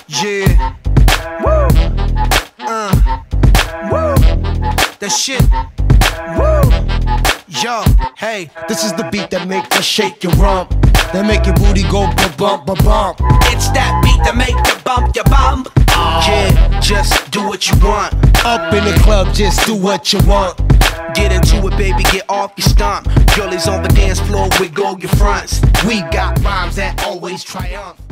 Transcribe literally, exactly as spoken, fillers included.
Yeah. Woo. Uh. Woo. That shit. Woo. Yo, hey, This is the beat that make you shake your rump, that make your booty go ba-bump, ba-bump. it's that beat that make you bump your bum. Yeah, just do what you want. Up in the club, just do what you want. Get into it, baby, get off your stomp. Girlies on the dance floor, wiggle your fronts. We got rhymes that always triumph.